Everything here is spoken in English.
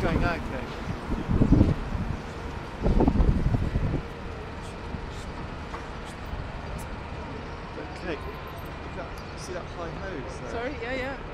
going, okay. Okay, see that high hose there? Sorry, yeah.